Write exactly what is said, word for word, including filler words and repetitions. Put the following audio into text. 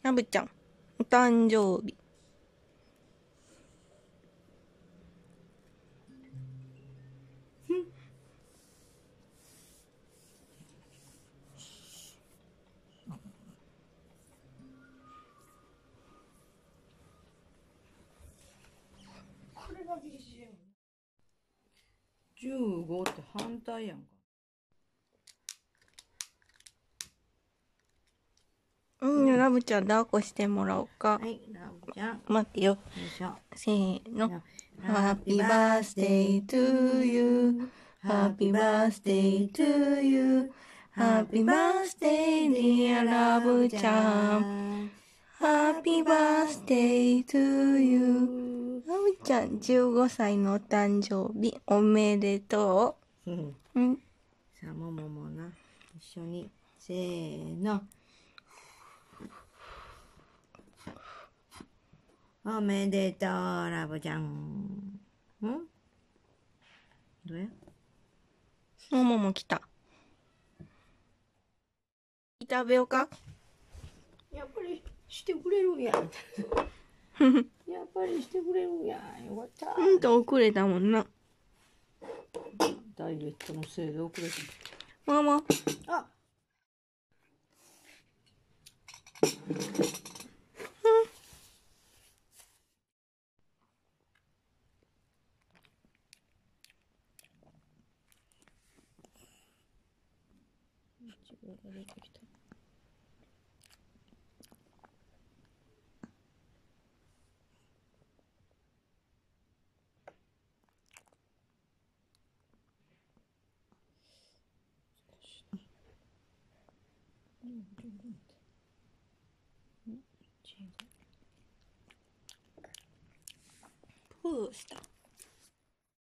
ラブちゃん、お誕生日。 これが ビージーエム。じゅうごって反対やんか。 うん、ラブちゃん抱っこしてもらおうか。 はい、ラブちゃん。 待ってよ。 よいしょ。 せーの。 Happy Happy birthday to you. Happy birthday to you. Happy birthday dear ラブちゃん。Happy birthday to you. ラブちゃんじゅうごさいのお誕生日おめでとう。うん。 さあ、もももな。一緒に。せーの。おめでとう、ラブちゃん。んどうやももも来た。食べようか。 やっぱりしてくれるんや。やっぱりしてくれるんや。よかった。 うんと遅れたもんな。 ダイエットのせいで遅れた。 ママ。 あいちごが出てきた。 プーした。